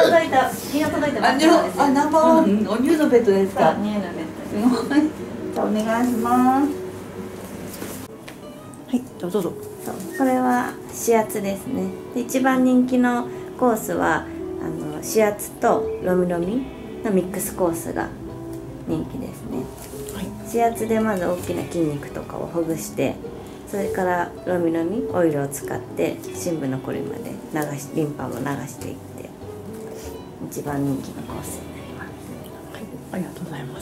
届いた、日が届いたばっかりです。 あ、生、お乳のベッドですか。 乳のベッすごい。じゃあお願いします。はい、どうぞ。 ド。そう、これは指圧ですね。で、一番人気のコースは指圧とロミロミのミックスコースが人気ですね。 はい、 指圧でまず大きな筋肉とかをほぐして、それからロミロミオイルを使って深部のこりまでリンパも流していって一番人気のコースになります。 はい、ありがとうございます。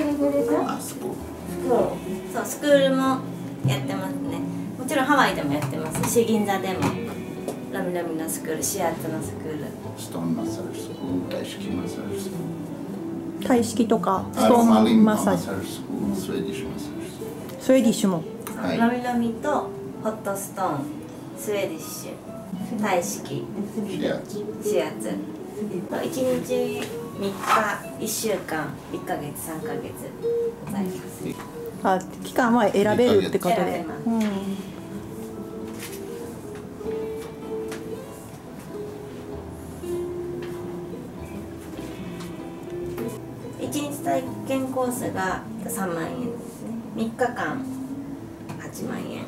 そう、スクールもやってますね。もちろんハワイでもやってますし、銀座でもロミロミのスクール、指圧のスクール、 ストーンマッサージスクール、タイ式マッサージスクール、 タイ式とかストーンマッサージ、 スクール、スウェーディッシュマッサージスクール。 スウェーディッシュも。 はい、 ロミロミとホットストーン、スウェーディッシュ、タイ式、 指圧。 指圧。1日3日、1週間、1ヶ月、3ヶ月ございます。 あ、期間は選べるってことで。 選べます。 うん。 1日体験コースが3万円ですね。3日間8万円。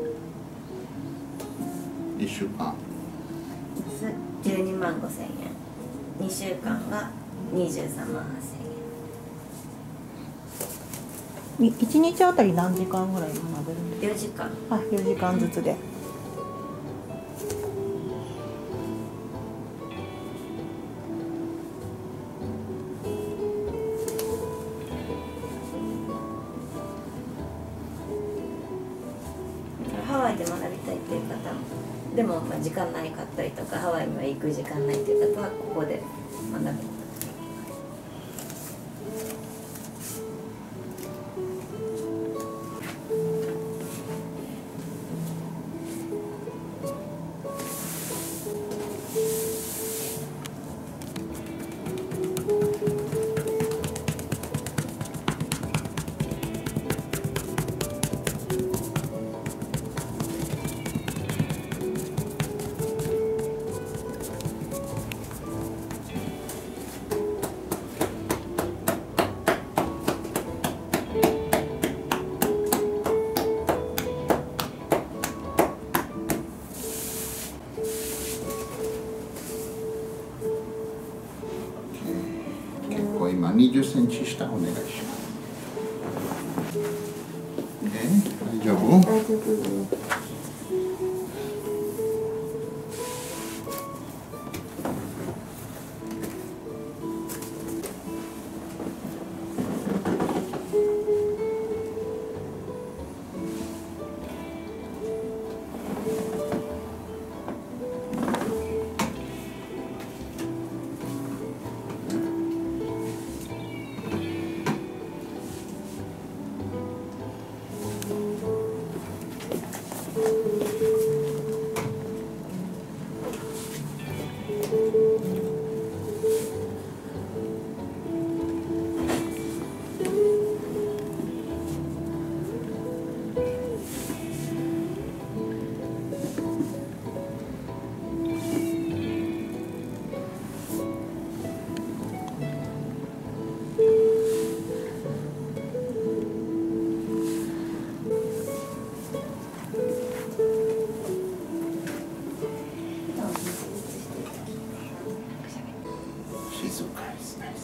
1週間。 12万5千円。2週間が23万8千円。 1日あたり何時間ぐらい学べるんですか。 4時間。 あ、4時間ずつで。 ハワイで学びたいっていう方も、でも時間ないかったりとか、ハワイには行く時間ないっていう方はここで学べる。 今20センチ下お願いします。大丈夫？ 大丈夫。 静かですね。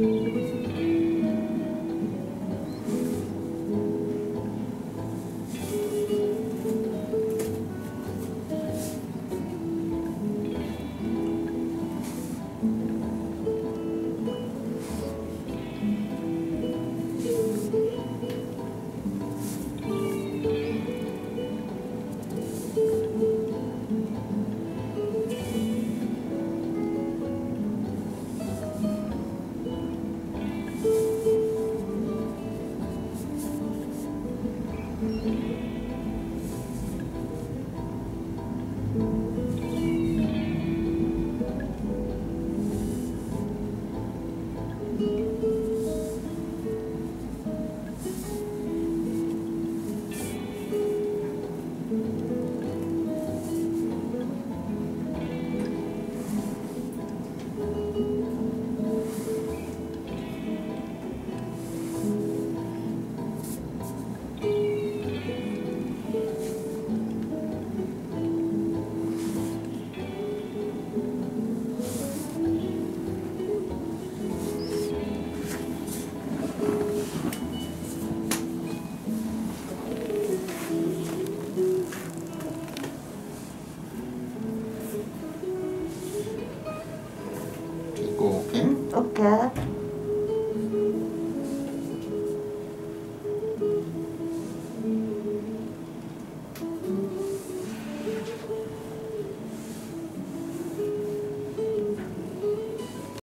結構 OK？ OK。